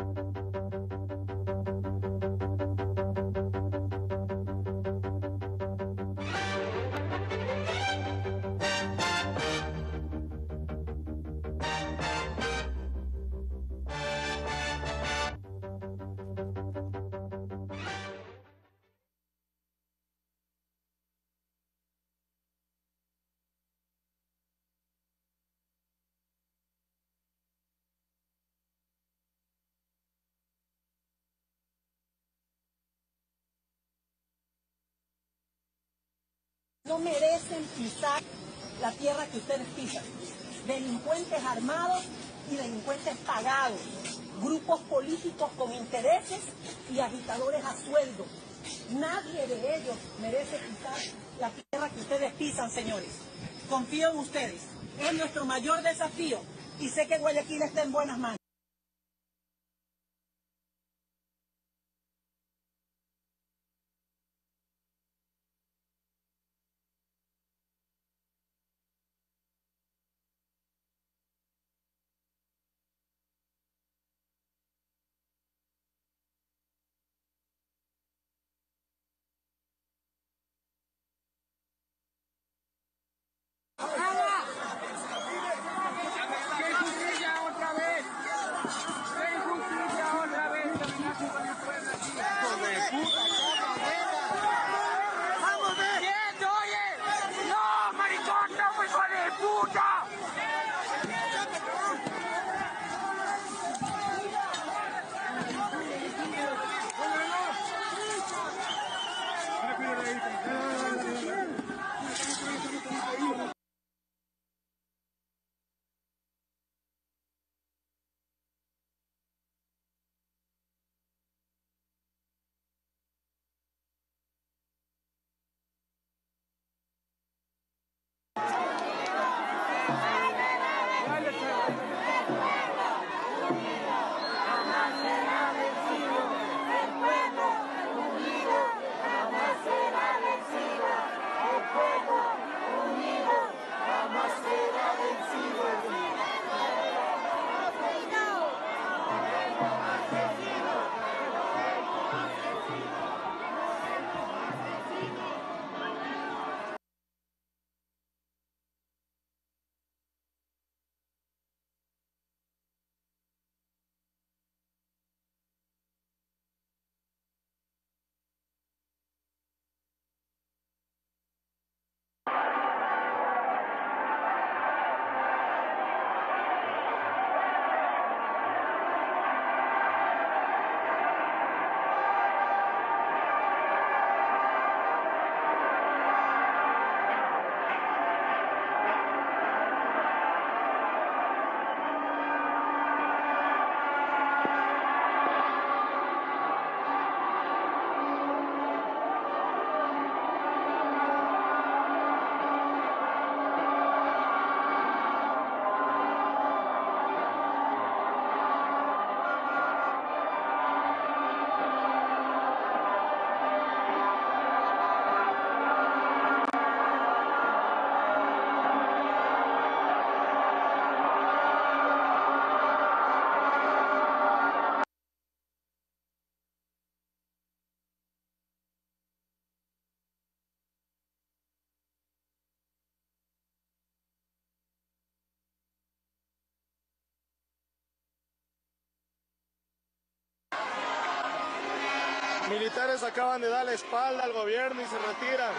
No merecen pisar la tierra que ustedes pisan. Delincuentes armados y delincuentes pagados. Grupos políticos con intereses y agitadores a sueldo. Nadie de ellos merece pisar la tierra que ustedes pisan, señores. Confío en ustedes. Es nuestro mayor desafío y sé que Guayaquil está en buenas manos. Militares acaban de dar la espalda al gobierno y se retiran.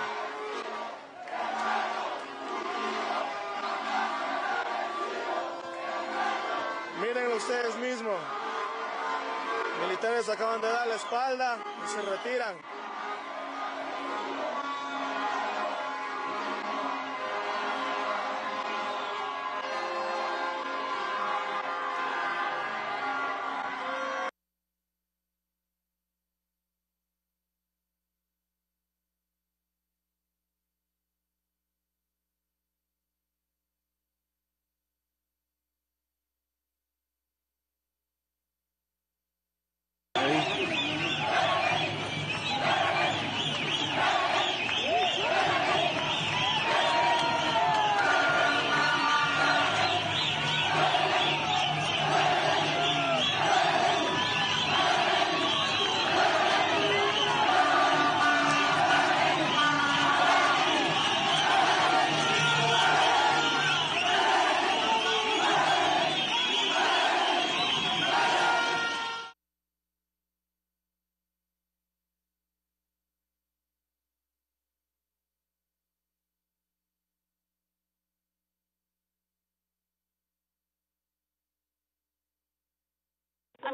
Miren ustedes mismos. Militares acaban de dar la espalda y se retiran.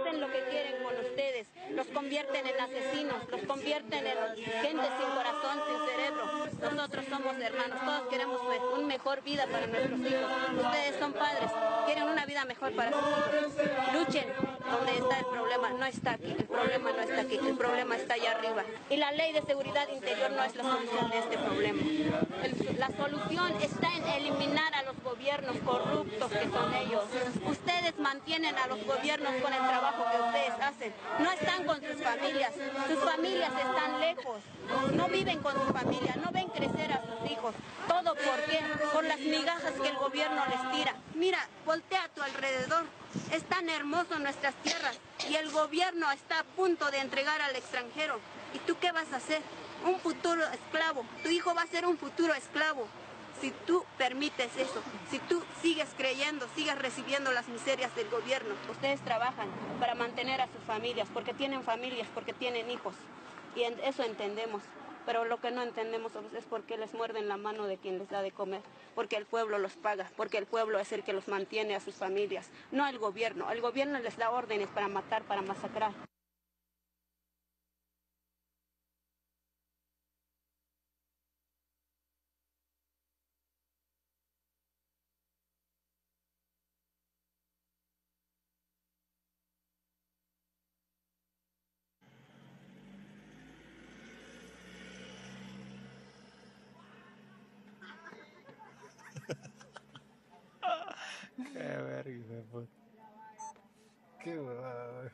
quieren lo que quieren con ustedes, los convierten en asesinos, los convierten en gente sin corazón, sin cerebro. Nosotros somos hermanos, todos queremos una mejor vida para nuestros hijos. Ustedes son padres, quieren una vida mejor para sus hijos. Luchen donde está el problema, no está aquí, el problema no está aquí, el problema está allá arriba. Y la ley de seguridad interior no es la solución de este problema. La solución está en eliminar a los gobiernos corruptos que son ellos. Ustedes mantienen a los gobiernos con el trabajo que ustedes hacen. No están con sus familias están lejos. No viven con su familia, no ven crecer a sus hijos. ¿Todo por qué? Por las migajas que el gobierno les tira. Mira, voltea a tu alrededor. Es tan hermoso nuestras tierras y el gobierno está a punto de entregar al extranjero. ¿Y tú qué vas a hacer? Un futuro esclavo. Tu hijo va a ser un futuro esclavo. Si tú permites eso, si tú sigues creyendo, sigues recibiendo las miserias del gobierno. Ustedes trabajan para mantener a sus familias, porque tienen familias, porque tienen hijos. Y eso entendemos. Pero lo que no entendemos es por qué les muerden la mano de quien les da de comer. Porque el pueblo los paga, porque el pueblo es el que los mantiene a sus familias, no el gobierno. El gobierno les da órdenes para matar, para masacrar. Qué verga, pues. Qué huevada.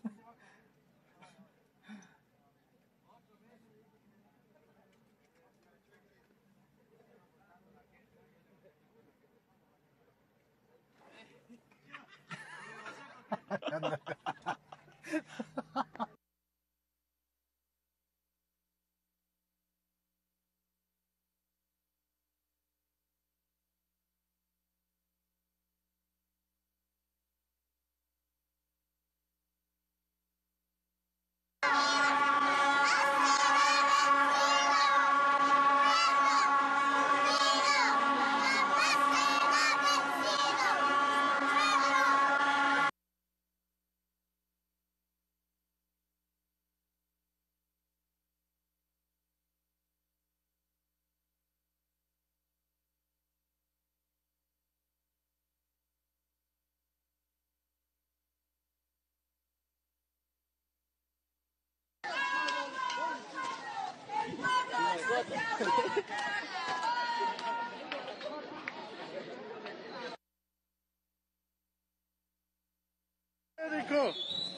Médico.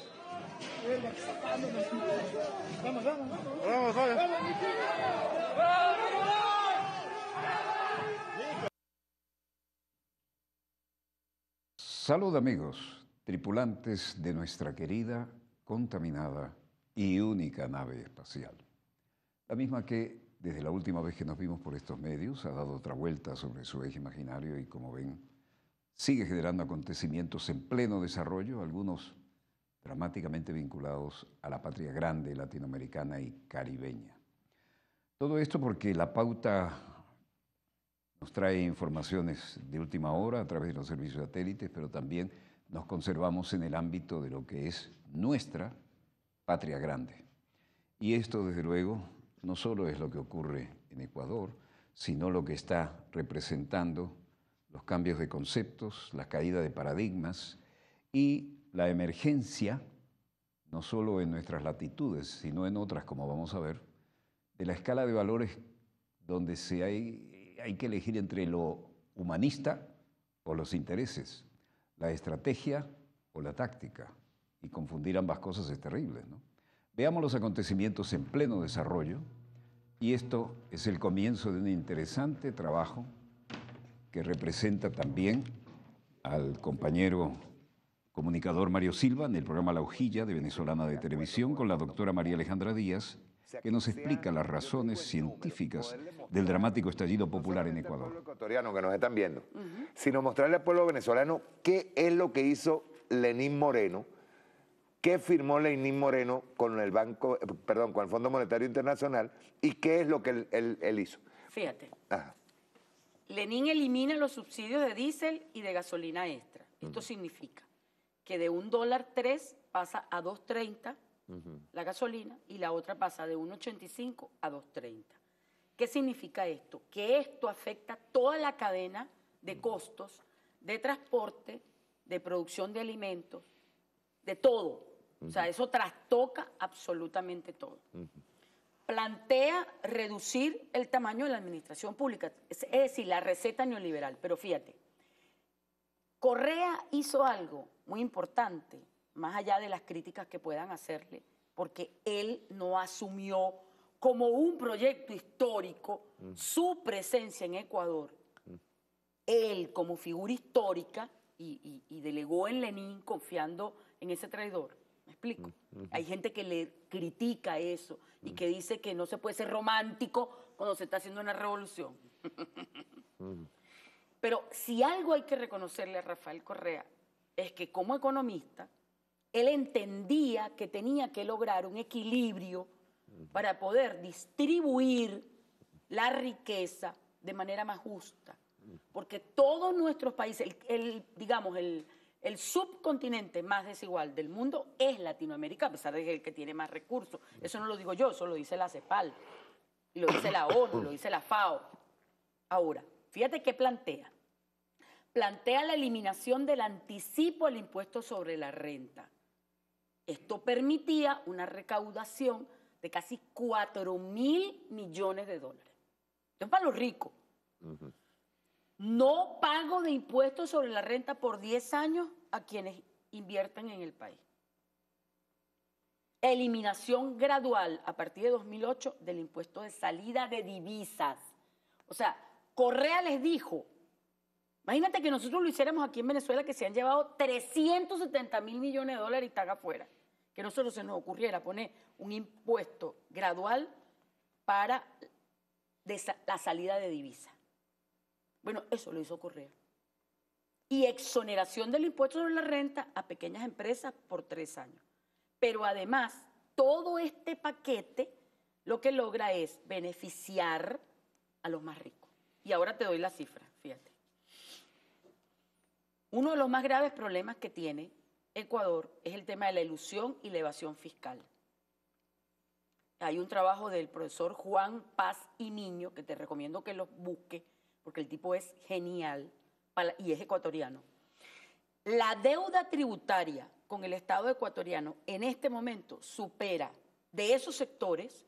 Vamos, vamos, vamos. Salud amigos, tripulantes de nuestra querida, contaminada y única nave espacial. La misma que, desde la última vez que nos vimos por estos medios, ha dado otra vuelta sobre su eje imaginario y, como ven, sigue generando acontecimientos en pleno desarrollo, algunos dramáticamente vinculados a la patria grande latinoamericana y caribeña. Todo esto porque La Pauta nos trae informaciones de última hora a través de los servicios satélites, pero también nos conservamos en el ámbito de lo que es nuestra patria grande. Y esto, desde luego, no solo es lo que ocurre en Ecuador, sino lo que está representando los cambios de conceptos, la caída de paradigmas y la emergencia, no solo en nuestras latitudes, sino en otras, como vamos a ver, de la escala de valores donde hay que elegir entre lo humanista o los intereses, la estrategia o la táctica, y confundir ambas cosas es terrible, ¿no? Veamos los acontecimientos en pleno desarrollo, y esto es el comienzo de un interesante trabajo que representa también al compañero comunicador Mario Silva en el programa La Hojilla de Venezolana de Televisión con la doctora María Alejandra Díaz, que nos explica las razones científicas del dramático estallido popular en Ecuador. Al pueblo ecuatoriano que nos están viendo, sino mostrarle al pueblo venezolano qué es lo que hizo Lenín Moreno, qué firmó Lenín Moreno con el con el Fondo Monetario Internacional y qué es lo que él hizo. Fíjate. Ajá. Lenín elimina los subsidios de diésel y de gasolina extra. Esto significa que de $1.03 pasa a 2.30 la gasolina y la otra pasa de 1.85 a 2.30. ¿Qué significa esto? Que esto afecta toda la cadena de costos, de transporte, de producción de alimentos, de todo. O sea, eso trastoca absolutamente todo. Plantea reducir el tamaño de la administración pública, es decir, la receta neoliberal. Pero fíjate, Correa hizo algo muy importante, más allá de las críticas que puedan hacerle, porque él no asumió como un proyecto histórico su presencia en Ecuador. Él, como figura histórica, y delegó en Lenin confiando en ese traidor. ¿Me explico? Hay gente que le critica eso y que dice que no se puede ser romántico cuando se está haciendo una revolución. Pero si algo hay que reconocerle a Rafael Correa es que como economista, él entendía que tenía que lograr un equilibrio para poder distribuir la riqueza de manera más justa. Porque todos nuestros países, digamos, el subcontinente más desigual del mundo es Latinoamérica, a pesar de que es el que tiene más recursos. Eso no lo digo yo, eso lo dice la CEPAL, y lo dice la ONU, lo dice la FAO. Ahora, fíjate qué plantea. Plantea la eliminación del anticipo al impuesto sobre la renta. Esto permitía una recaudación de casi 4.000 millones de dólares. Esto es para los ricos. No pago de impuestos sobre la renta por 10 años a quienes invierten en el país. Eliminación gradual a partir de 2008 del impuesto de salida de divisas. O sea, Correa les dijo, imagínate que nosotros lo hiciéramos aquí en Venezuela, que se han llevado 370.000 millones de dólares y están afuera. Que nosotros se nos ocurriera poner un impuesto gradual para la salida de divisas. Bueno, eso lo hizo Correa. Y exoneración del impuesto sobre la renta a pequeñas empresas por 3 años. Pero además, todo este paquete lo que logra es beneficiar a los más ricos. Y ahora te doy la cifra, fíjate. Uno de los más graves problemas que tiene Ecuador es el tema de la elusión y la evasión fiscal. Hay un trabajo del profesor Juan Paz y Niño, que te recomiendo que lo busques, porque el tipo es genial y es ecuatoriano. La deuda tributaria con el Estado ecuatoriano en este momento supera de esos sectores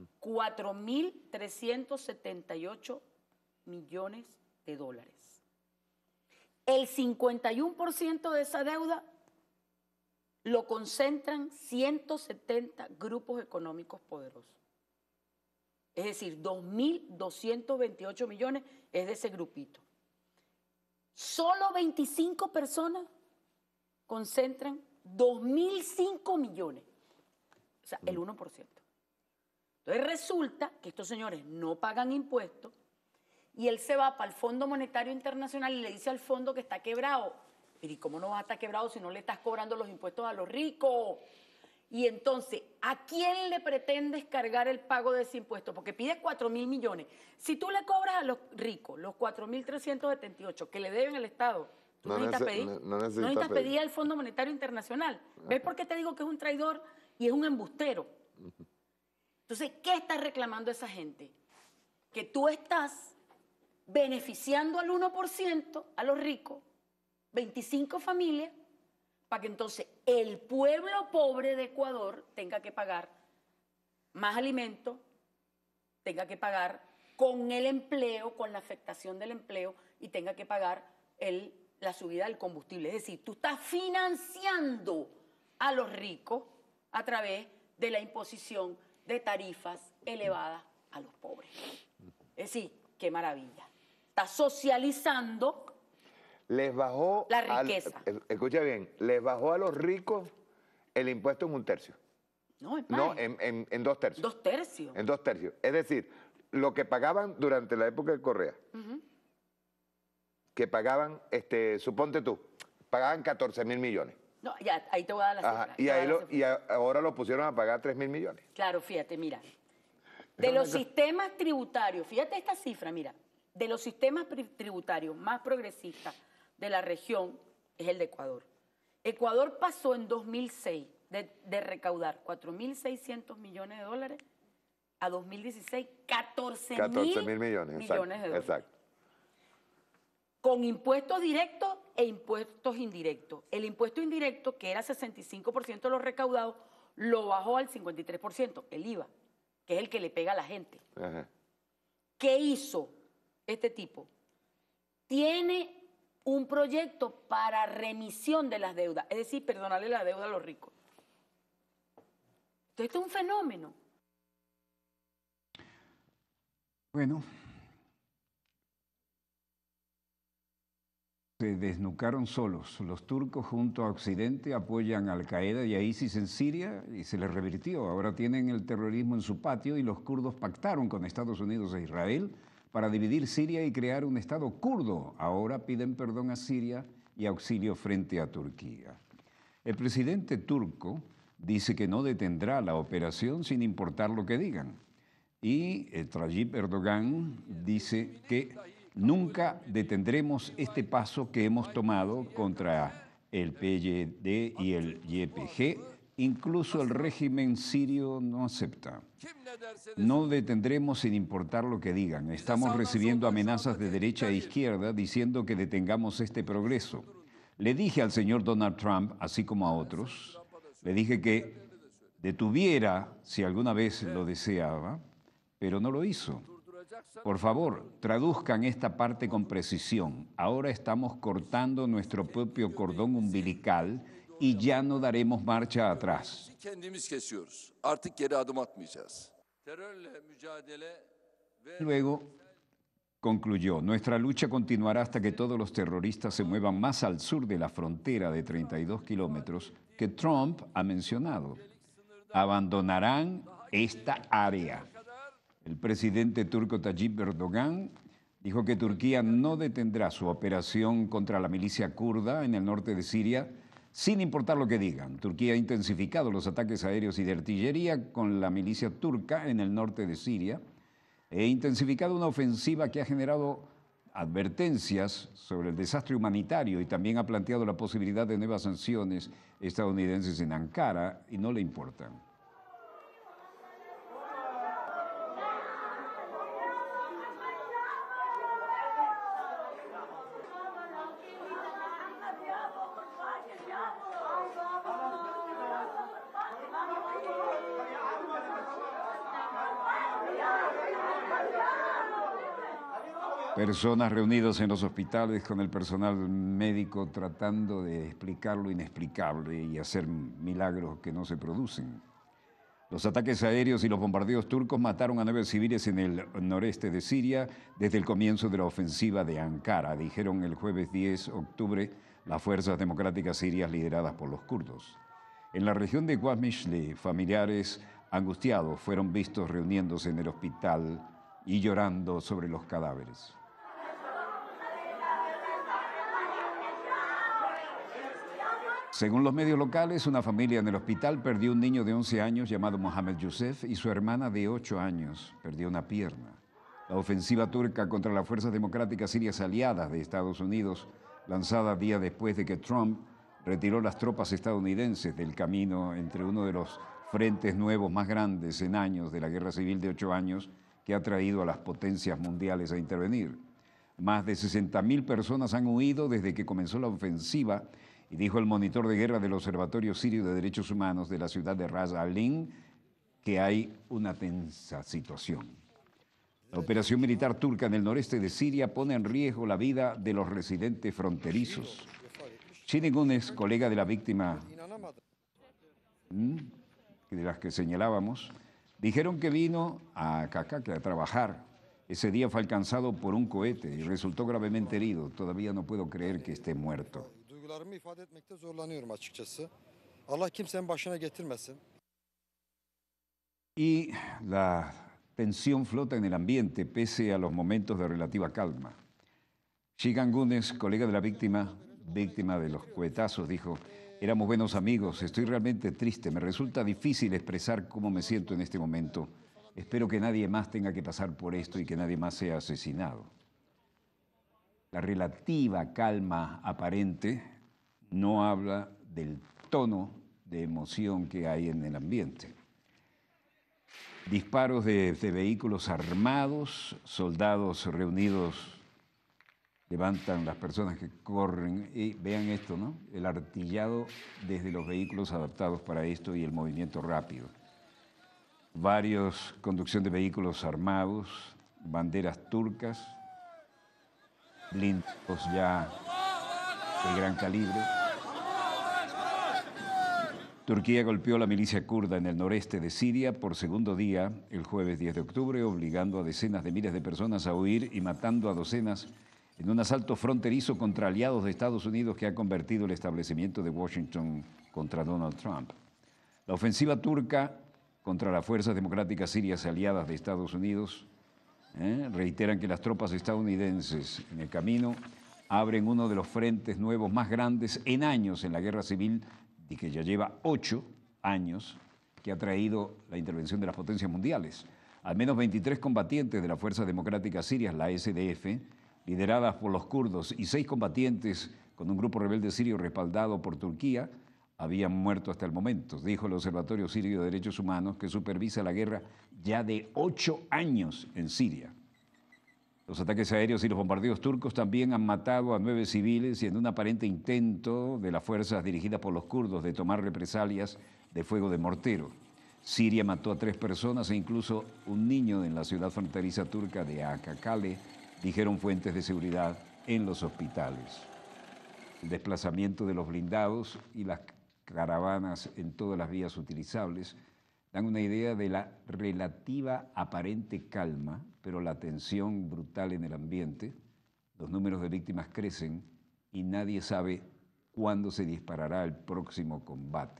4.378 millones de dólares. El 51% de esa deuda lo concentran 170 grupos económicos poderosos. Es decir, 2.228 millones es de ese grupito. Solo 25 personas concentran 2.005 millones. O sea, el 1%. Entonces resulta que estos señores no pagan impuestos y él se va para el Fondo Monetario Internacional y le dice al fondo que está quebrado. Pero ¿y cómo no va a estar quebrado si no le estás cobrando los impuestos a los ricos? Y entonces, ¿a quién le pretendes cargar el pago de ese impuesto? Porque pide 4.000 millones. Si tú le cobras a los ricos los 4.378 que le deben al Estado, tú no necesitas pedir al Fondo Monetario Internacional. ¿Ves por qué te digo que es un traidor y es un embustero? Entonces, ¿qué está reclamando esa gente? Que tú estás beneficiando al 1%, a los ricos, 25 familias, para que entonces el pueblo pobre de Ecuador tenga que pagar más alimentos, tenga que pagar con el empleo, con la afectación del empleo y tenga que pagar la subida del combustible. Es decir, tú estás financiando a los ricos a través de la imposición de tarifas elevadas a los pobres. Es decir, qué maravilla. Estás socializando les bajó la riqueza. Escucha bien, les bajó a los ricos el impuesto en 1/3. No, es no en 2/3. 2/3. En 2/3. Es decir, lo que pagaban durante la época de Correa, que pagaban, suponte tú, pagaban 14.000 millones. No, ya, ahí te voy a dar la cifra. Y ahora lo pusieron a pagar 3.000 millones. Claro, fíjate, mira. De los sistemas tributarios, fíjate esta cifra, mira. De los sistemas tributarios más progresistas de la región es el de Ecuador. Ecuador pasó en 2006 de recaudar 4.600 millones de dólares, a 2016, 14.000 millones de dólares. Exacto. Con impuestos directos e impuestos indirectos. El impuesto indirecto, que era 65% de los recaudados, lo bajó al 53%, el IVA, que es el que le pega a la gente. Ajá. ¿Qué hizo este tipo? Tiene un proyecto para remisión de las deudas, es decir, perdonarle la deuda a los ricos. Entonces, esto es un fenómeno. Bueno, se desnucaron solos. Los turcos junto a Occidente apoyan a Al-Qaeda y a ISIS en Siria y se les revirtió. Ahora tienen el terrorismo en su patio y los kurdos pactaron con Estados Unidos e Israel para dividir Siria y crear un Estado kurdo. Ahora piden perdón a Siria y auxilio frente a Turquía. El presidente turco dice que no detendrá la operación sin importar lo que digan. Y Tayyip Erdogan dice que nunca detendremos este paso que hemos tomado contra el PYD y el YPG. Incluso el régimen sirio no acepta. No detendremos sin importar lo que digan. Estamos recibiendo amenazas de derecha e izquierda diciendo que detengamos este progreso. Le dije al señor Donald Trump, así como a otros, le dije que detuviera si alguna vez lo deseaba, pero no lo hizo. Por favor, traduzcan esta parte con precisión. Ahora estamos cortando nuestro propio cordón umbilical y ya no daremos marcha atrás. Luego concluyó, nuestra lucha continuará hasta que todos los terroristas se muevan más al sur de la frontera de 32 kilómetros que Trump ha mencionado. Abandonarán esta área. El presidente turco Tayyip Erdogan dijo que Turquía no detendrá su operación contra la milicia kurda en el norte de Siria, sin importar lo que digan. Turquía ha intensificado los ataques aéreos y de artillería con la milicia turca en el norte de Siria e intensificado una ofensiva que ha generado advertencias sobre el desastre humanitario y también ha planteado la posibilidad de nuevas sanciones estadounidenses en Ankara y no le importan. Personas reunidas en los hospitales con el personal médico tratando de explicar lo inexplicable y hacer milagros que no se producen. Los ataques aéreos y los bombardeos turcos mataron a 9 civiles en el noreste de Siria desde el comienzo de la ofensiva de Ankara, dijeron el jueves 10 de octubre las fuerzas democráticas sirias lideradas por los kurdos. En la región de Qamishli, familiares angustiados fueron vistos reuniéndose en el hospital y llorando sobre los cadáveres. Según los medios locales, una familia en el hospital perdió un niño de 11 años llamado Mohamed Youssef y su hermana de 8 años perdió una pierna. La ofensiva turca contra las fuerzas democráticas sirias aliadas de Estados Unidos, lanzada días después de que Trump retiró las tropas estadounidenses del camino entre uno de los frentes nuevos más grandes en años de la guerra civil de 8 años que ha traído a las potencias mundiales a intervenir. Más de 60.000 personas han huido desde que comenzó la ofensiva y dijo el monitor de guerra del Observatorio Sirio de Derechos Humanos de la ciudad de Ras al-Ain que hay una tensa situación. La operación militar turca en el noreste de Siria pone en riesgo la vida de los residentes fronterizos. Shine Gunes, colega de la víctima de las que señalábamos, dijeron que vino a Kakake a trabajar. Ese día fue alcanzado por un cohete y resultó gravemente herido. Todavía no puedo creer que esté muerto. Y la tensión flota en el ambiente pese a los momentos de relativa calma. Shigan Gunes, colega de la víctima de los cohetazos, dijo: éramos buenos amigos, estoy realmente triste, me resulta difícil expresar cómo me siento en este momento. Espero que nadie más tenga que pasar por esto y que nadie más sea asesinado. La relativa calma aparente no habla del tono de emoción que hay en el ambiente. Disparos de vehículos armados, soldados reunidos levantan las personas que corren y vean esto, ¿no? El artillado desde los vehículos adaptados para esto y el movimiento rápido. Conducción de vehículos armados, banderas turcas, blindados ya de gran calibre. Turquía golpeó a la milicia kurda en el noreste de Siria por segundo día el jueves 10 de octubre, obligando a decenas de miles de personas a huir y matando a docenas en un asalto fronterizo contra aliados de Estados Unidos que ha convertido el establecimiento de Washington contra Donald Trump. La ofensiva turca contra las fuerzas democráticas sirias aliadas de Estados Unidos reiteran que las tropas estadounidenses en el camino abren uno de los frentes nuevos más grandes en años en la guerra civil y que ya lleva 8 años que ha traído la intervención de las potencias mundiales. Al menos 23 combatientes de las Fuerzas Democráticas Sirias, la SDF, lideradas por los kurdos, y 6 combatientes con un grupo rebelde sirio respaldado por Turquía, habían muerto hasta el momento, dijo el Observatorio Sirio de Derechos Humanos, que supervisa la guerra ya de 8 años en Siria. Los ataques aéreos y los bombardeos turcos también han matado a 9 civiles y en un aparente intento de las fuerzas dirigidas por los kurdos de tomar represalias de fuego de mortero. Siria mató a 3 personas e incluso un niño en la ciudad fronteriza turca de Akakale, dijeron fuentes de seguridad en los hospitales. El desplazamiento de los blindados y las caravanas en todas las vías utilizables dan una idea de la relativa aparente calma, pero la tensión brutal en el ambiente, los números de víctimas crecen y nadie sabe cuándo se disparará el próximo combate.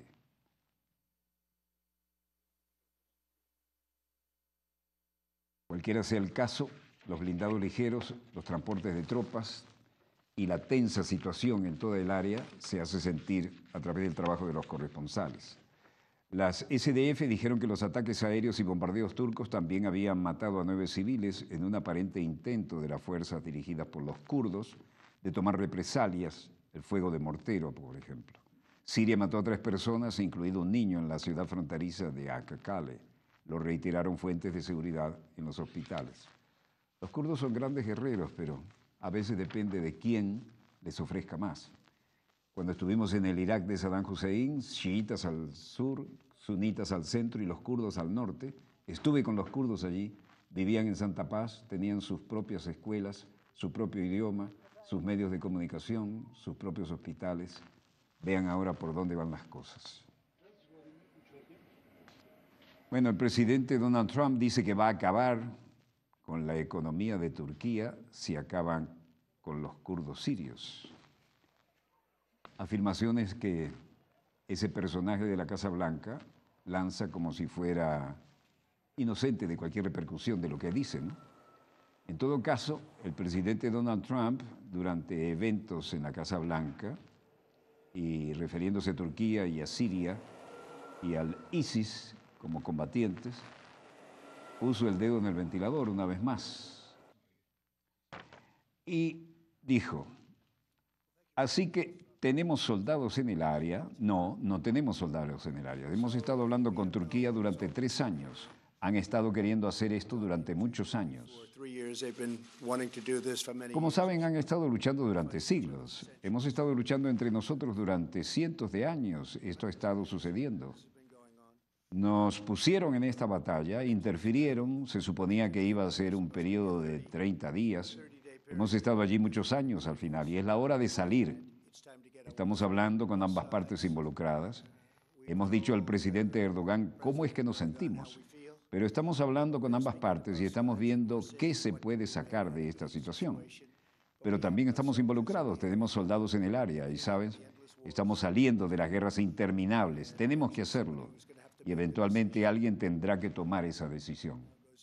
Cualquiera sea el caso, los blindados ligeros, los transportes de tropas y la tensa situación en toda el área se hace sentir a través del trabajo de los corresponsales. Las SDF dijeron que los ataques aéreos y bombardeos turcos también habían matado a 9 civiles en un aparente intento de las fuerzas dirigidas por los kurdos de tomar represalias, el fuego de mortero, por ejemplo. Siria mató a 3 personas, incluido un niño, en la ciudad fronteriza de Akakale. Lo reiteraron fuentes de seguridad en los hospitales. Los kurdos son grandes guerreros, pero a veces depende de quién les ofrezca más. Cuando estuvimos en el Irak de Saddam Hussein, chiitas al sur, sunitas al centro y los kurdos al norte, estuve con los kurdos allí, vivían en Santa Paz, tenían sus propias escuelas, su propio idioma, sus medios de comunicación, sus propios hospitales. Vean ahora por dónde van las cosas. Bueno, el presidente Donald Trump dice que va a acabar con la economía de Turquía si acaban con los kurdos sirios. Afirmaciones que ese personaje de la Casa Blanca lanza como si fuera inocente de cualquier repercusión de lo que dicen, ¿no? En todo caso, el presidente Donald Trump, durante eventos en la Casa Blanca, y refiriéndose a Turquía y a Siria y al ISIS como combatientes, puso el dedo en el ventilador una vez más y dijo, así que ¿tenemos soldados en el área? No, no tenemos soldados en el área. Hemos estado hablando con Turquía durante 3 años. Han estado queriendo hacer esto durante muchos años. Como saben, han estado luchando durante siglos. Hemos estado luchando entre nosotros durante cientos de años. Esto ha estado sucediendo. Nos pusieron en esta batalla, interfirieron, se suponía que iba a ser un periodo de 30 días. Hemos estado allí muchos años al final y es la hora de salir. Estamos hablando con ambas partes involucradas. Hemos dicho al presidente Erdogan cómo es que nos sentimos, pero estamos hablando con ambas partes y estamos viendo qué se puede sacar de esta situación. Pero también estamos involucrados, tenemos soldados en el área y, ¿sabes? Estamos saliendo de las guerras interminables, tenemos que hacerlo y eventualmente alguien tendrá que tomar esa decisión.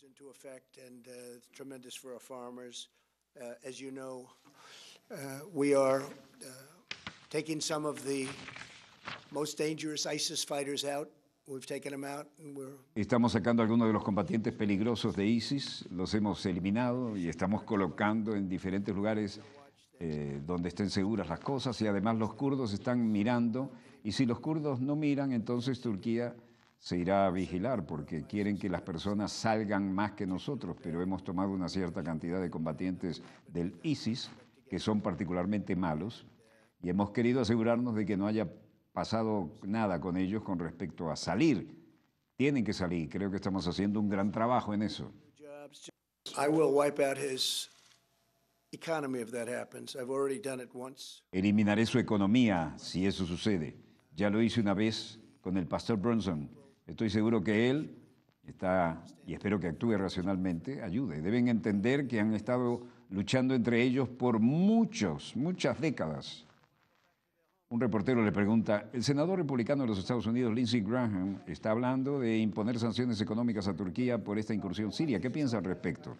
Taking some of the most dangerous ISIS fighters out. We've taken them out and we're... Estamos sacando a algunos de los combatientes peligrosos de ISIS, los hemos eliminado y estamos colocando en diferentes lugares donde estén seguras las cosas y además los kurdos están mirando Y si los kurdos no miran, entonces Turquía se irá a vigilar porque quieren que las personas salgan más que nosotros, pero hemos tomado una cierta cantidad de combatientes del ISIS que son particularmente malos y hemos querido asegurarnos de que no haya pasado nada con ellos con respecto a salir. Tienen que salir. Creo que estamos haciendo un gran trabajo en eso. I will wipe out his economy if that happens. I've already done it once. Eliminaré su economía si eso sucede. Ya lo hice una vez con el pastor Brunson. Estoy seguro que él está, y espero que actúe racionalmente, ayude. Deben entender que han estado luchando entre ellos por muchas décadas. Un reportero le pregunta, el senador republicano de los Estados Unidos, Lindsey Graham, está hablando de imponer sanciones económicas a Turquía por esta incursión siria. ¿Qué piensa al respecto?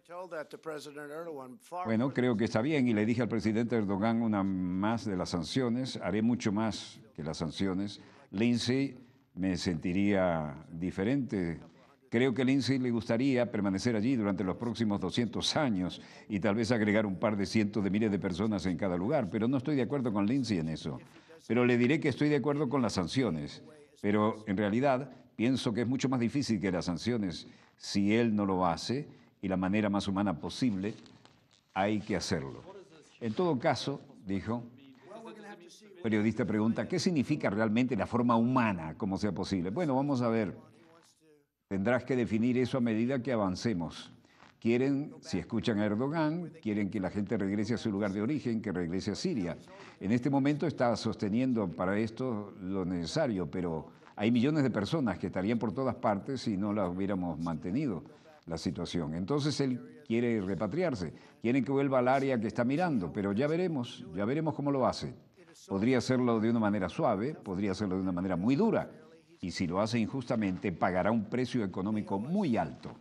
Bueno, creo que está bien y le dije al presidente Erdogan una más de las sanciones, haré mucho más que las sanciones. Lindsey me sentiría diferente. Creo que a Lindsey le gustaría permanecer allí durante los próximos 200 años y tal vez agregar un par de cientos de miles de personas en cada lugar, pero no estoy de acuerdo con Lindsey en eso. Pero le diré que estoy de acuerdo con las sanciones, pero en realidad pienso que es mucho más difícil que las sanciones si él no lo hace y la manera más humana posible hay que hacerlo. En todo caso, dijo, el periodista pregunta, ¿qué significa realmente la forma humana, como sea posible? Bueno, vamos a ver. Tendrás que definir eso a medida que avancemos. Quieren, si escuchan a Erdogan, quieren que la gente regrese a su lugar de origen, que regrese a Siria. En este momento está sosteniendo para esto lo necesario, pero hay millones de personas que estarían por todas partes si no la hubiéramos mantenido la situación. Entonces él quiere repatriarse, quieren que vuelva al área que está mirando, pero ya veremos cómo lo hace. Podría hacerlo de una manera suave, podría hacerlo de una manera muy dura. Y si lo hace injustamente, pagará un precio económico muy alto.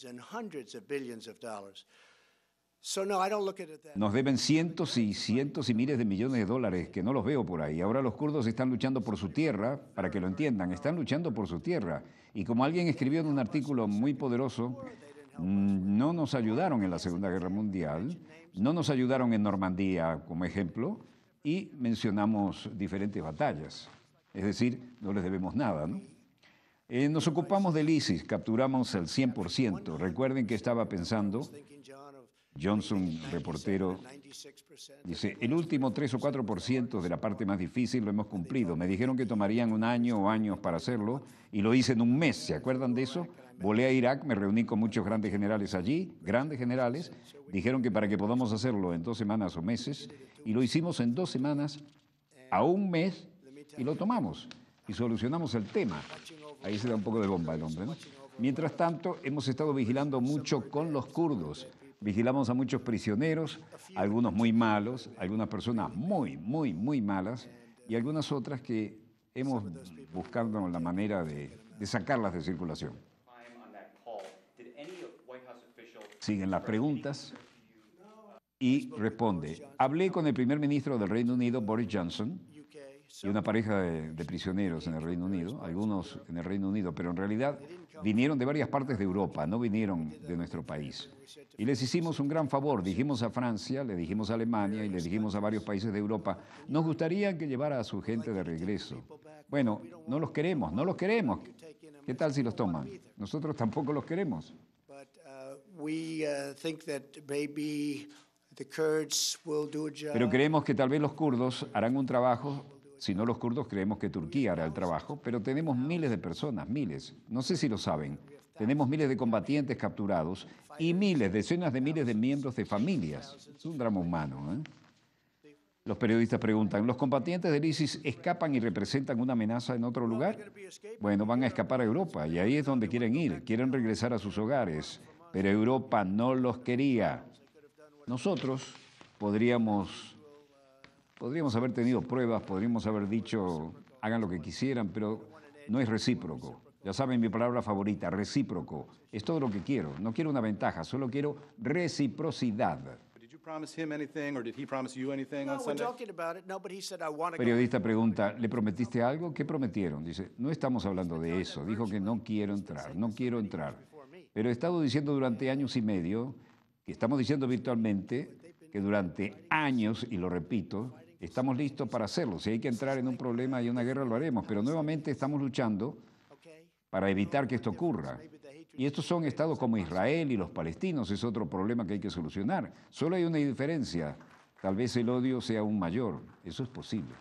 Nos deben cientos y miles de millones de dólares que no los veo por ahí. Ahora los kurdos están luchando por su tierra, para que lo entiendan, están luchando por su tierra. Y como alguien escribió en un artículo muy poderoso, no nos ayudaron en la Segunda Guerra Mundial, no nos ayudaron en Normandía como ejemplo, y mencionamos diferentes batallas. Es decir, no les debemos nada, ¿no? Nos ocupamos del ISIS, capturamos el 100%. Recuerden que estaba pensando, Johnson, reportero, dice, el último 3 o 4% de la parte más difícil lo hemos cumplido. Me dijeron que tomarían un año o años para hacerlo y lo hice en un mes. ¿Se acuerdan de eso? Volé a Irak, me reuní con muchos grandes generales allí, grandes generales. Dijeron que para que podamos hacerlo en 2 semanas o meses, y lo hicimos en 2 semanas a un mes, y lo tomamos y solucionamos el tema. Ahí se da un poco de bomba el hombre, ¿no? Mientras tanto, hemos estado vigilando mucho con los kurdos. Vigilamos a muchos prisioneros, algunos muy malos, algunas personas muy malas y algunas otras que hemos buscado la manera de sacarlas de circulación. Siguen las preguntas y responde, hablé con el primer ministro del Reino Unido, Boris Johnson, y una pareja de prisioneros en el Reino Unido, algunos en el Reino Unido, pero en realidad vinieron de varias partes de Europa, no vinieron de nuestro país. Y les hicimos un gran favor, dijimos a Francia, le dijimos a Alemania y le dijimos a varios países de Europa, nos gustaría que llevara a su gente de regreso. Bueno, no los queremos. ¿Qué tal si los toman? Nosotros tampoco los queremos. Pero creemos que tal vez los kurdos harán un trabajo. Si no los kurdos, creemos que Turquía hará el trabajo, pero tenemos miles de personas, miles. No sé si lo saben. Tenemos miles de combatientes capturados y miles, decenas de miles de miembros de familias. Es un drama humano, ¿eh? Los periodistas preguntan, ¿los combatientes del ISIS escapan y representan una amenaza en otro lugar? Bueno, van a escapar a Europa y ahí es donde quieren ir. Quieren regresar a sus hogares, pero Europa no los quería. Nosotros podríamos haber tenido pruebas, podríamos haber dicho, hagan lo que quisieran, pero no es recíproco. Ya saben mi palabra favorita, recíproco. Es todo lo que quiero. No quiero una ventaja, solo quiero reciprocidad. Periodista pregunta, ¿le prometiste algo? ¿Qué prometieron? Dice, no estamos hablando de eso. Dijo que no quiero entrar. Pero he estado diciendo durante años y medio, que estamos diciendo virtualmente, que durante años, y lo repito, Estamos listos para hacerlo. Si hay que entrar en un problema y una guerra, lo haremos. Pero nuevamente estamos luchando para evitar que esto ocurra. Y estos son estados como Israel y los palestinos. Es otro problema que hay que solucionar. Solo hay una diferencia. Tal vez el odio sea aún mayor. Eso es posible.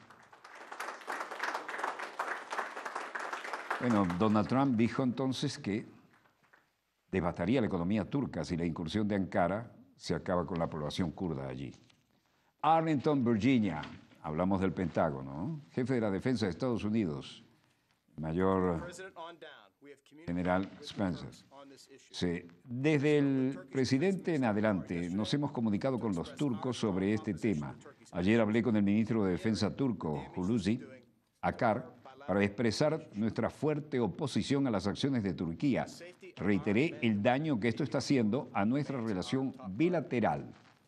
Bueno, Donald Trump dijo entonces que devastaría la economía turca si la incursión de Ankara se acaba con la población kurda allí. Arlington, Virginia, hablamos del Pentágono, ¿no? Jefe de la Defensa de Estados Unidos, Mayor General Spencer. Sí. Desde el presidente en adelante nos hemos comunicado con los turcos sobre este tema. Ayer hablé con el ministro de Defensa turco, Hulusi Akar, para expresar nuestra fuerte oposición a las acciones de Turquía. Reiteré el daño que esto está haciendo a nuestra relación bilateral.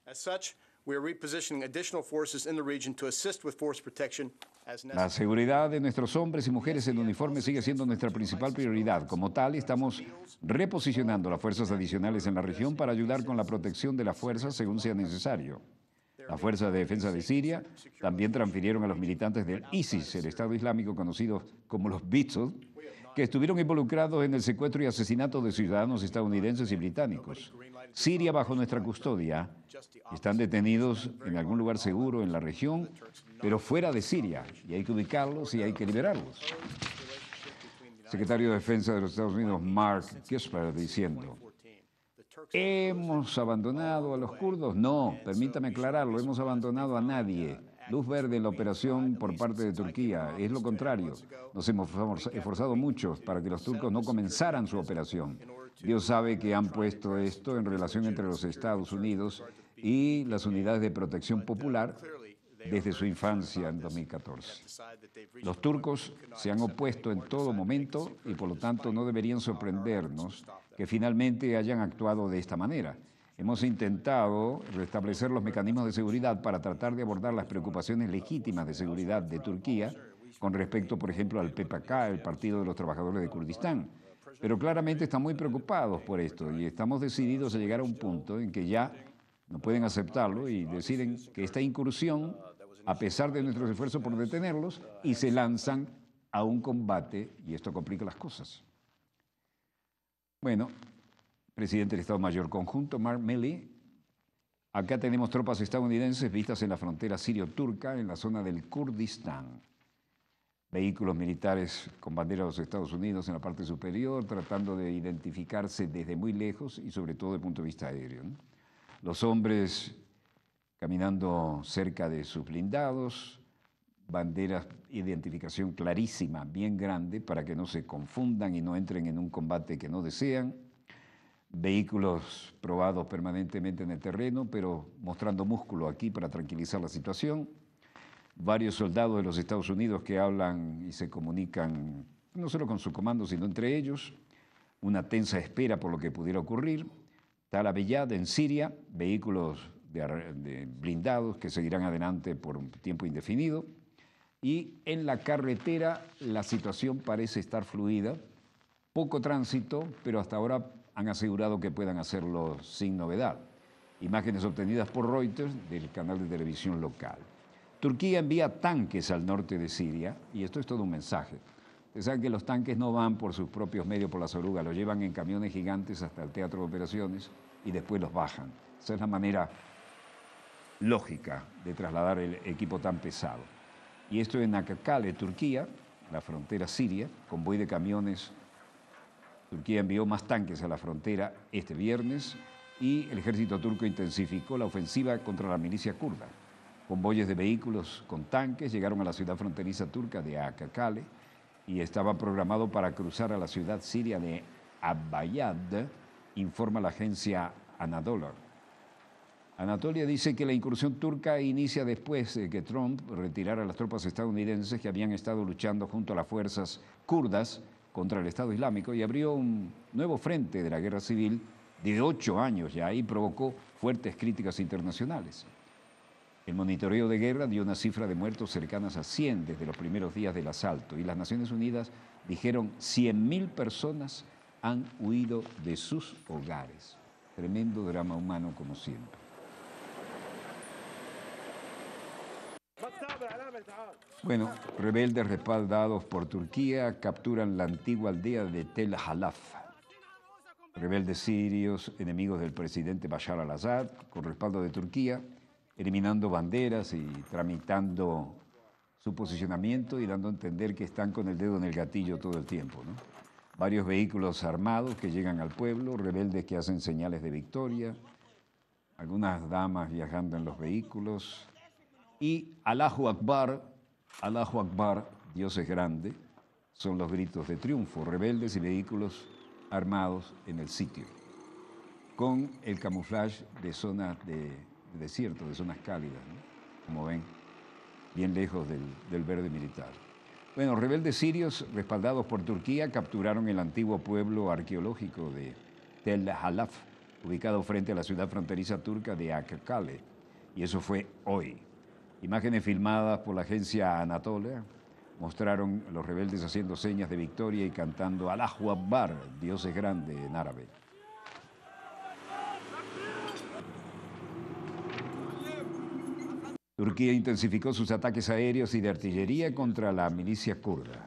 La seguridad de nuestros hombres y mujeres en uniforme sigue siendo nuestra principal prioridad. Como tal, estamos reposicionando las fuerzas adicionales en la región para ayudar con la protección de las fuerzas según sea necesario. Las fuerzas de defensa de Siria también transfirieron a los militantes del ISIS, el Estado Islámico conocido como los Beatles, que estuvieron involucrados en el secuestro y asesinato de ciudadanos estadounidenses y británicos. Siria bajo nuestra custodia. Están detenidos en algún lugar seguro en la región, pero fuera de Siria, y hay que ubicarlos y hay que liberarlos. Secretario de Defensa de los Estados Unidos, Mark Esper, diciendo: ¿hemos abandonado a los kurdos? No, permítame aclararlo, hemos abandonado a nadie. Luz verde en la operación por parte de Turquía. Es lo contrario. Nos hemos esforzado mucho para que los turcos no comenzaran su operación. Dios sabe que han puesto esto en relación entre los Estados Unidos y las unidades de protección popular desde su infancia en 2014. Los turcos se han opuesto en todo momento y por lo tanto no deberían sorprendernos que finalmente hayan actuado de esta manera. Hemos intentado restablecer los mecanismos de seguridad para tratar de abordar las preocupaciones legítimas de seguridad de Turquía con respecto, por ejemplo, al PKK, el Partido de los Trabajadores de Kurdistán. Pero claramente están muy preocupados por esto y estamos decididos a llegar a un punto en que ya no pueden aceptarlo y deciden que esta incursión, a pesar de nuestros esfuerzos por detenerlos, y se lanzan a un combate y esto complica las cosas. Bueno, presidente del Estado Mayor Conjunto, Mark Milley. Acá tenemos tropas estadounidenses vistas en la frontera sirio-turca, en la zona del Kurdistán. Vehículos militares con bandera de los Estados Unidos en la parte superior, tratando de identificarse desde muy lejos y sobre todo desde el punto de vista aéreo, ¿no? Los hombres caminando cerca de sus blindados, banderas, identificación clarísima, bien grande, para que no se confundan y no entren en un combate que no desean. Vehículos probados permanentemente en el terreno, pero mostrando músculo aquí para tranquilizar la situación. Varios soldados de los Estados Unidos que hablan y se comunican no solo con su comando, sino entre ellos. Una tensa espera por lo que pudiera ocurrir. Tal Abyad en Siria, vehículos de blindados que seguirán adelante por un tiempo indefinido. Y en la carretera la situación parece estar fluida. Poco tránsito, pero hasta ahora han asegurado que puedan hacerlo sin novedad. Imágenes obtenidas por Reuters del canal de televisión local. Turquía envía tanques al norte de Siria y esto es todo un mensaje. Ustedes saben que los tanques no van por sus propios medios por las orugas, los llevan en camiones gigantes hasta el teatro de operaciones y después los bajan. Esa es la manera lógica de trasladar el equipo tan pesado. Y esto en Akakale, Turquía, la frontera siria, convoy de camiones. Turquía envió más tanques a la frontera este viernes y el ejército turco intensificó la ofensiva contra la milicia kurda. Convoyes de vehículos con tanques llegaron a la ciudad fronteriza turca de Akakale y estaba programado para cruzar a la ciudad siria de Abyad, informa la agencia Anadolu. Anatolia dice que la incursión turca inicia después de que Trump retirara a las tropas estadounidenses que habían estado luchando junto a las fuerzas kurdas contra el Estado Islámico y abrió un nuevo frente de la guerra civil de 8 años ya y provocó fuertes críticas internacionales. El monitoreo de guerra dio una cifra de muertos cercanas a 100 desde los primeros días del asalto y las Naciones Unidas dijeron 100.000 personas han huido de sus hogares. Tremendo drama humano como siempre. Bueno, rebeldes respaldados por Turquía capturan la antigua aldea de Tel Halaf. Rebeldes sirios, enemigos del presidente Bashar al-Assad, con respaldo de Turquía, eliminando banderas y tramitando su posicionamiento y dando a entender que están con el dedo en el gatillo todo el tiempo, ¿no? Varios vehículos armados que llegan al pueblo, rebeldes que hacen señales de victoria, algunas damas viajando en los vehículos y Allahu Akbar, Dios es grande, son los gritos de triunfo, rebeldes y vehículos armados en el sitio, con el camuflaje de zonas de desierto, de zonas cálidas, ¿no? Como ven, bien lejos del verde militar. Bueno, rebeldes sirios respaldados por Turquía capturaron el antiguo pueblo arqueológico de Tel Halaf, ubicado frente a la ciudad fronteriza turca de Akkale, y eso fue hoy. Imágenes filmadas por la agencia Anatolia mostraron a los rebeldes haciendo señas de victoria y cantando Allahu Akbar, Dios es grande, en árabe. Turquía intensificó sus ataques aéreos y de artillería contra la milicia kurda.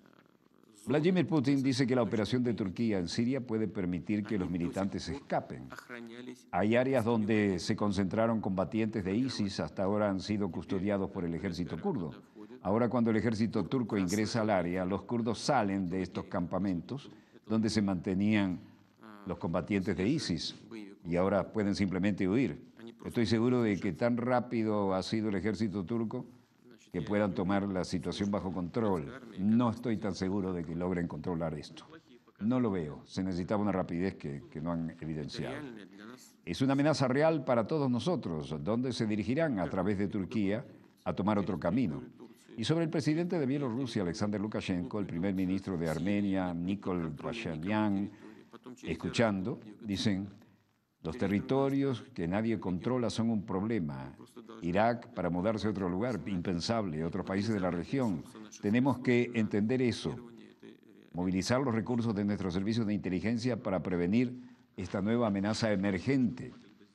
Vladimir Putin dice que la operación de Turquía en Siria puede permitir que los militantes escapen. Hay áreas donde se concentraron combatientes de ISIS, hasta ahora han sido custodiados por el ejército kurdo. Ahora, cuando el ejército turco ingresa al área, los kurdos salen de estos campamentos donde se mantenían los combatientes de ISIS y ahora pueden simplemente huir. Estoy seguro de que tan rápido ha sido el ejército turco que puedan tomar la situación bajo control. No estoy tan seguro de que logren controlar esto. No lo veo. Se necesitaba una rapidez que no han evidenciado. Es una amenaza real para todos nosotros. ¿Dónde se dirigirán? A través de Turquía a tomar otro camino. Y sobre el presidente de Bielorrusia, Alexander Lukashenko, el primer ministro de Armenia, Nikol Pashinyan, escuchando, dicen: los territorios que nadie controla son un problema. Irak, para mudarse a otro lugar, impensable. Otros países de la región. Tenemos que entender eso. Movilizar los recursos de nuestros servicios de inteligencia para prevenir esta nueva amenaza emergente.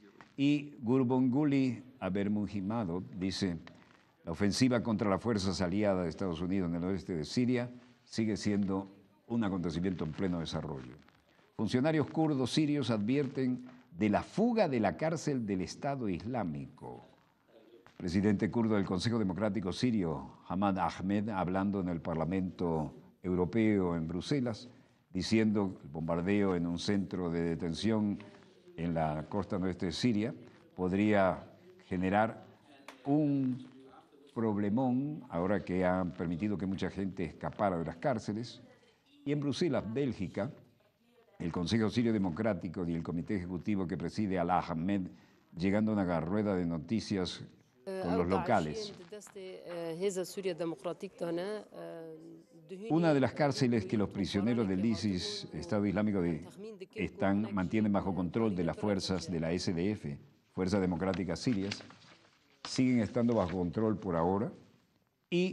Y Gurbanguly Berdimuhamedow dice: la ofensiva contra las fuerzas aliadas de Estados Unidos en el oeste de Siria sigue siendo un acontecimiento en pleno desarrollo. Funcionarios kurdos sirios advierten de la fuga de la cárcel del Estado Islámico. Presidente kurdo del Consejo Democrático Sirio, Hamad Ahmed, hablando en el Parlamento Europeo en Bruselas, diciendo que el bombardeo en un centro de detención en la costa noreste de Siria podría generar un problemón, ahora que han permitido que mucha gente escapara de las cárceles. Y en Bruselas, Bélgica, el Consejo Sirio Democrático y el Comité Ejecutivo que preside Alaa Ahmed, llegando a una rueda de noticias con los locales. Una de las cárceles que los prisioneros del ISIS, Estado Islámico, mantienen bajo control de las fuerzas de la SDF, Fuerzas Democráticas Sirias, siguen estando bajo control por ahora. Y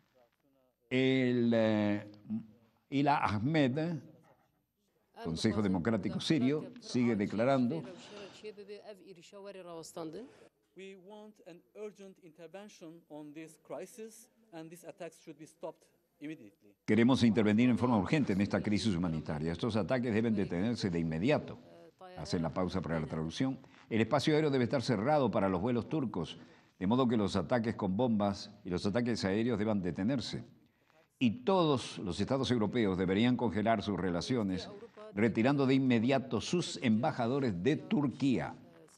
Ila Ahmed, Consejo Democrático Sirio, sigue declarando: we want an urgent intervention on this crisis and these attacks should be stopped immediately. Queremos intervenir en forma urgente en esta crisis humanitaria. Estos ataques deben detenerse de inmediato. Hacen la pausa para la traducción. El espacio aéreo debe estar cerrado para los vuelos turcos, de modo que los ataques con bombas y los ataques aéreos deban detenerse. Y todos los estados europeos deberían congelar sus relaciones, retirando de inmediato sus embajadores de Turquía.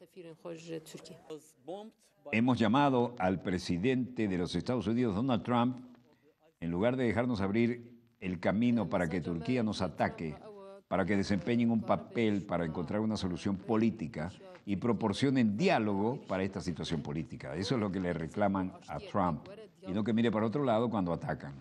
Hemos llamado al presidente de los Estados Unidos, Donald Trump, en lugar de dejarnos abrir el camino para que Turquía nos ataque, para que desempeñen un papel para encontrar una solución política y proporcionen diálogo para esta situación política. Eso es lo que le reclaman a Trump, y no que mire para otro lado cuando atacan.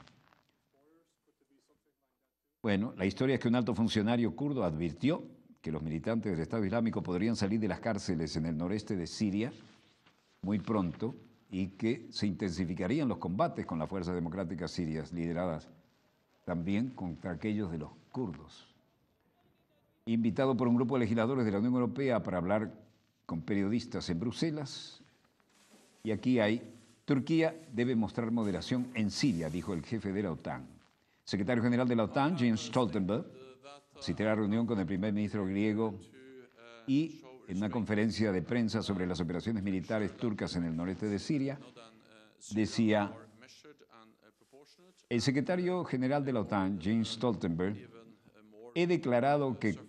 Bueno, la historia es que un alto funcionario kurdo advirtió que los militantes del Estado Islámico podrían salir de las cárceles en el noreste de Siria muy pronto y que se intensificarían los combates con las fuerzas democráticas sirias, lideradas también contra aquellos de los kurdos. Invitado por un grupo de legisladores de la Unión Europea para hablar con periodistas en Bruselas, y aquí hay Turquía debe mostrar moderación en Siria, dijo el jefe de la OTAN. Secretario general de la OTAN, Jens Stoltenberg, asistió a la reunión con el primer ministro griego y en una conferencia de prensa sobre las operaciones militares turcas en el noreste de Siria, decía: el secretario general de la OTAN, Jens Stoltenberg, he declarado que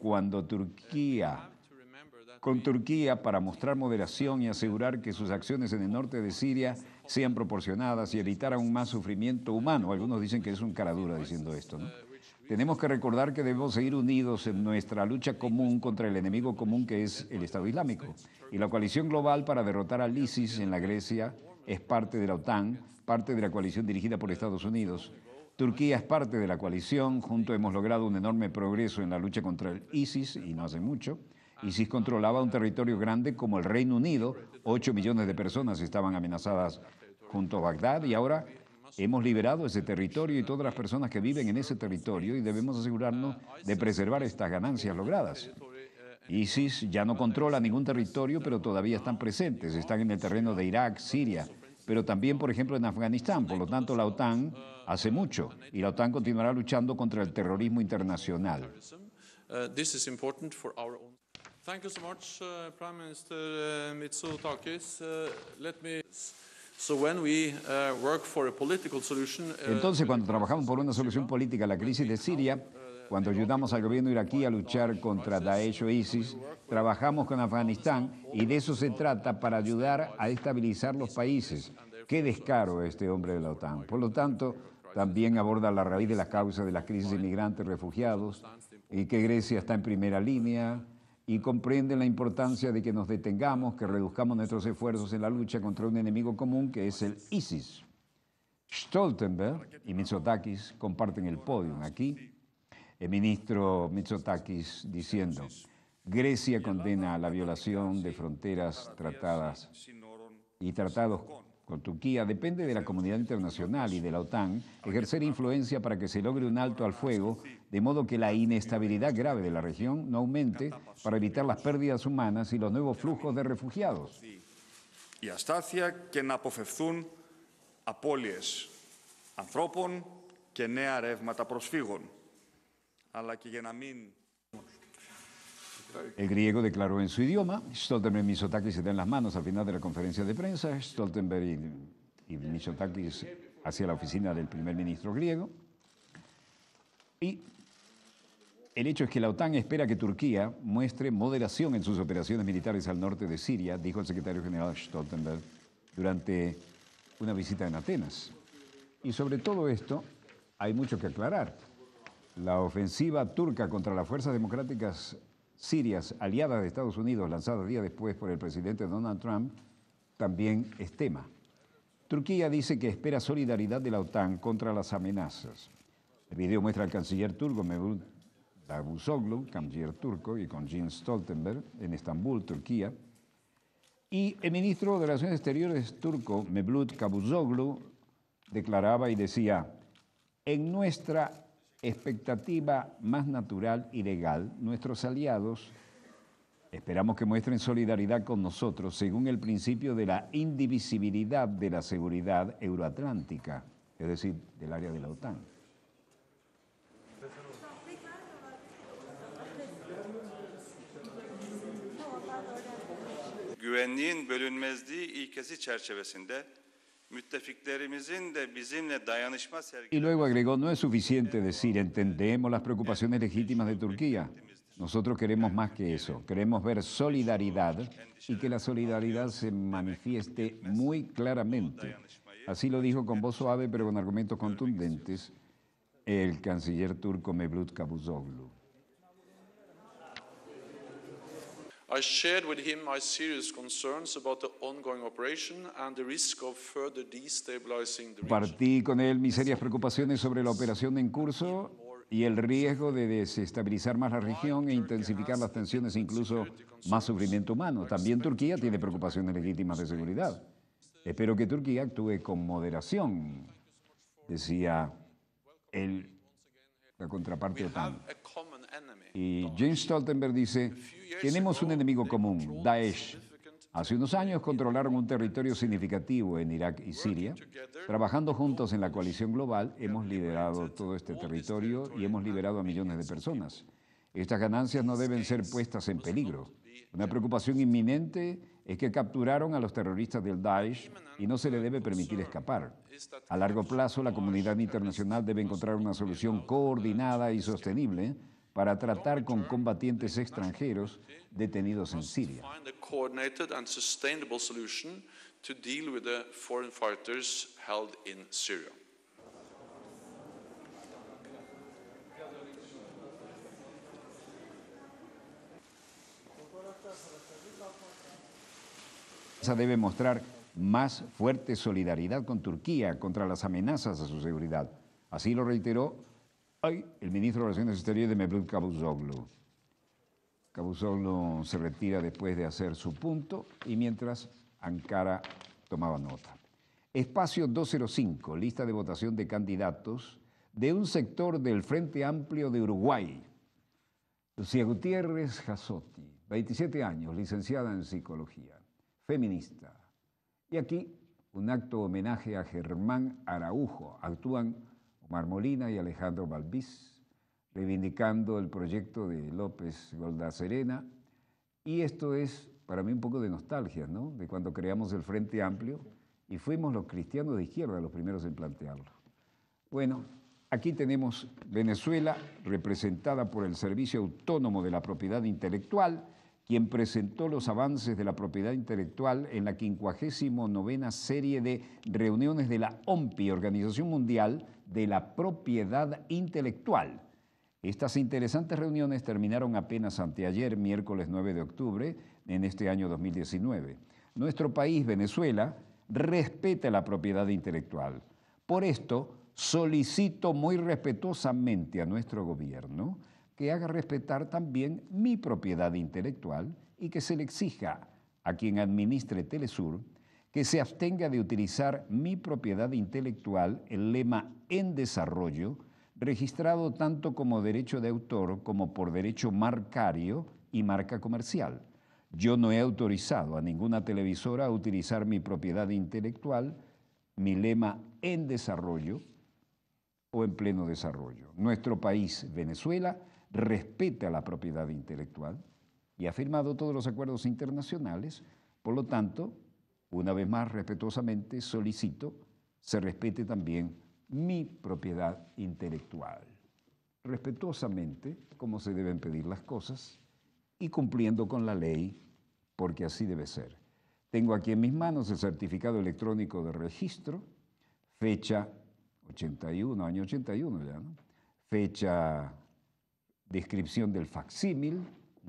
con Turquía, para mostrar moderación y asegurar que sus acciones en el norte de Siria sean proporcionadas y evitar aún más sufrimiento humano. Algunos dicen que es un cara dura diciendo esto, ¿no? Tenemos que recordar que debemos seguir unidos en nuestra lucha común contra el enemigo común que es el Estado Islámico. Y la coalición global para derrotar al ISIS en la Grecia es parte de la OTAN, parte de la coalición dirigida por Estados Unidos. Turquía es parte de la coalición. Juntos hemos logrado un enorme progreso en la lucha contra el ISIS, y no hace mucho. ISIS controlaba un territorio grande como el Reino Unido. 8 millones de personas estaban amenazadas junto a Bagdad, y ahora hemos liberado ese territorio y todas las personas que viven en ese territorio, y debemos asegurarnos de preservar estas ganancias logradas. ISIS ya no controla ningún territorio, pero todavía están presentes. Están en el terreno de Irak, Siria, pero también, por ejemplo, en Afganistán. Por lo tanto, la OTAN hace mucho, y la OTAN continuará luchando contra el terrorismo internacional. Thank you so much, Prime Minister Mitsotakis. Entonces, cuando trabajamos por una solución política a la crisis de Siria, cuando ayudamos al gobierno iraquí a luchar contra Daesh o ISIS, trabajamos con Afganistán, y de eso se trata, para ayudar a estabilizar los países. Qué descaro este hombre de la OTAN. Por lo tanto, también aborda la raíz de las causas de las crisis de inmigrantes, refugiados, y que Grecia está en primera línea, y comprende la importancia de que nos detengamos, que reduzcamos nuestros esfuerzos en la lucha contra un enemigo común que es el ISIS. Stoltenberg y Mitsotakis comparten el podio aquí. El ministro Mitsotakis diciendo: Grecia condena la violación de fronteras tratados con Turquía. Depende de la comunidad internacional y de la OTAN ejercer influencia para que se logre un alto al fuego, de modo que la inestabilidad grave de la región no aumente, para evitar las pérdidas humanas y los nuevos flujos de refugiados. Η αστάθεια και να αποφευθούν απώλειες ανθρώπων και νέα ρεύματα προσφύγων. Αλλά και για να μην... El griego declaró en su idioma. Stoltenberg y Mitsotakis se dan las manos al final de la conferencia de prensa. Stoltenberg y Mitsotakis hacia la oficina del primer ministro griego. Y el hecho es que la OTAN espera que Turquía muestre moderación en sus operaciones militares al norte de Siria, dijo el secretario general Stoltenberg durante una visita en Atenas. Y sobre todo esto hay mucho que aclarar. La ofensiva turca contra las fuerzas democráticas sirias aliadas de Estados Unidos, lanzada días después por el presidente Donald Trump, también es tema. Turquía dice que espera solidaridad de la OTAN contra las amenazas. El video muestra al canciller turco Mevlut Cavusoglu, canciller turco, y con Jens Stoltenberg en Estambul, Turquía. Y el ministro de Relaciones Exteriores turco, Mevlut Cavusoglu, declaraba y decía: en nuestra expectativa más natural y legal, nuestros aliados esperamos que muestren solidaridad con nosotros según el principio de la indivisibilidad de la seguridad euroatlántica, es decir, del área de la OTAN. Güvenliğin bölünmezliği ilkesi çerçevesinde Y luego agregó: no es suficiente decir entendemos las preocupaciones legítimas de Turquía. Nosotros queremos más que eso. Queremos ver solidaridad, y que la solidaridad se manifieste muy claramente. Así lo dijo con voz suave pero con argumentos contundentes el canciller turco Mevlut Cavusoglu. I shared with him my serious concerns about the ongoing operation and the risk of further destabilizing the region. Compartí con él mis serias preocupaciones sobre la operación en curso y el riesgo de desestabilizar más la región e intensificar las tensiones e incluso más sufrimiento humano. También Turquía tiene preocupaciones legítimas de seguridad. Espero que Turquía actúe con moderación, decía la contraparte OTAN. Y Jens Stoltenberg dice: tenemos un enemigo común, Daesh, Hace unos años controlaron un territorio significativo en Irak y Siria. Trabajando juntos en la coalición global, hemos liderado todo este territorio y hemos liberado a millones de personas. Estas ganancias no deben ser puestas en peligro. Una preocupación inminente es que capturaron a los terroristas del Daesh y no se le debe permitir escapar. A largo plazo, la comunidad internacional debe encontrar una solución coordinada y sostenible para tratar con combatientes extranjeros detenidos en Siria. Debe mostrar más fuerte solidaridad con Turquía contra las amenazas a su seguridad. Así lo reiteró hoy el ministro de Relaciones Exteriores de Mevlut Cavusoglu. Cavusoglu se retira después de hacer su punto y mientras Ankara tomaba nota. Espacio 205, lista de votación de candidatos de un sector del Frente Amplio de Uruguay. Lucía Gutiérrez Jassotti, 27 años, licenciada en Psicología, feminista. Y aquí un acto homenaje a Germán Araujo. Actúan Omar Molina y Alejandro Balbís, reivindicando el proyecto de López Golda Serena. Y esto es para mí un poco de nostalgia, ¿no? De cuando creamos el Frente Amplio y fuimos los cristianos de izquierda los primeros en plantearlo. Bueno, aquí tenemos Venezuela representada por el Servicio Autónomo de la Propiedad Intelectual, quien presentó los avances de la propiedad intelectual en la 59ª serie de reuniones de la OMPI, Organización Mundial de la Propiedad Intelectual. Estas interesantes reuniones terminaron apenas anteayer, miércoles 9 de octubre, en este año 2019. Nuestro país, Venezuela, respeta la propiedad intelectual. Por esto, solicito muy respetuosamente a nuestro gobierno que haga respetar también mi propiedad intelectual y que se le exija a quien administre Telesur que se abstenga de utilizar mi propiedad intelectual, el lema en desarrollo, registrado tanto como derecho de autor como por derecho marcario y marca comercial. Yo no he autorizado a ninguna televisora a utilizar mi propiedad intelectual, mi lema en desarrollo o en pleno desarrollo. Nuestro país, Venezuela, respeta la propiedad intelectual y ha firmado todos los acuerdos internacionales. Por lo tanto, una vez más, respetuosamente solicito se respete también mi propiedad intelectual. Respetuosamente, como se deben pedir las cosas y cumpliendo con la ley, porque así debe ser. Tengo aquí en mis manos el certificado electrónico de registro, fecha 81, año 81 ya, ¿no? Fecha, descripción del facsímil,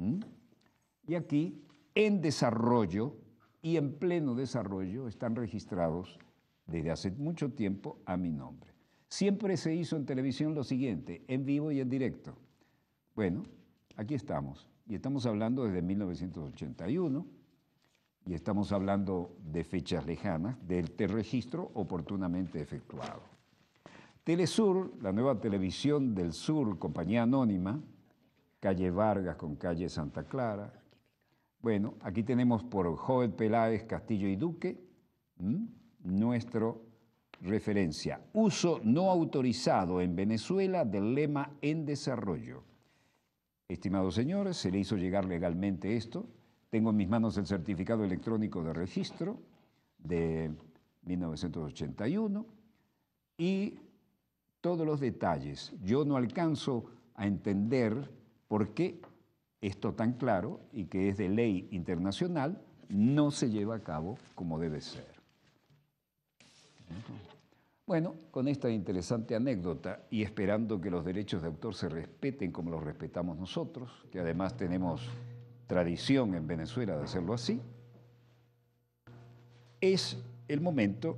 y aquí en desarrollo y en pleno desarrollo están registrados desde hace mucho tiempo a mi nombre. Siempre se hizo en televisión lo siguiente, en vivo y en directo. Bueno, aquí estamos, y estamos hablando desde 1981, y estamos hablando de fechas lejanas del registro oportunamente efectuado. Telesur, la nueva televisión del sur, compañía anónima, calle Vargas con calle Santa Clara. Bueno, aquí tenemos por Joel Peláez, Castillo y Duque, nuestro referencia. Uso no autorizado en Venezuela del lema en desarrollo. Estimados señores, se le hizo llegar legalmente esto. Tengo en mis manos el certificado electrónico de registro de 1981 y todos los detalles. Yo no alcanzo a entender por qué esto tan claro y que es de ley internacional no se lleva a cabo como debe ser. Bueno, con esta interesante anécdota y esperando que los derechos de autor se respeten como los respetamos nosotros, que además tenemos tradición en Venezuela de hacerlo así, es el momento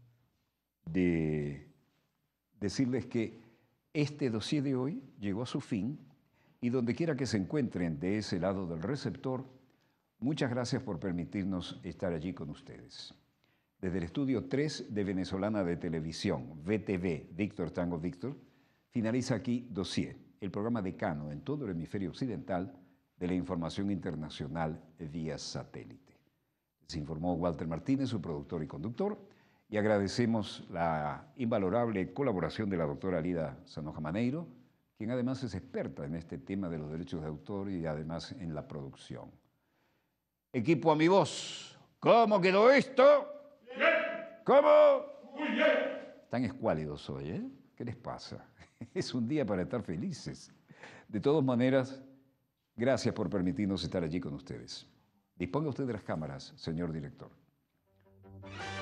de decirles que este dossier de hoy llegó a su fin y donde quiera que se encuentren de ese lado del receptor, muchas gracias por permitirnos estar allí con ustedes. Desde el estudio 3 de Venezolana de Televisión, VTV, Víctor Tango Víctor, finaliza aquí Dossier, el programa decano en todo el hemisferio occidental de la información internacional vía satélite. Se informó Walter Martínez, su productor y conductor, y agradecemos la invalorable colaboración de la doctora Alida Sanoja Maneiro, quien además es experta en este tema de los derechos de autor y además en la producción. Equipo a mi voz, ¿cómo quedó esto? Bien. ¿Cómo? Muy bien. Están escuálidos hoy, ¿eh? ¿Qué les pasa? Es un día para estar felices. De todas maneras, gracias por permitirnos estar allí con ustedes. Disponga usted de las cámaras, señor director.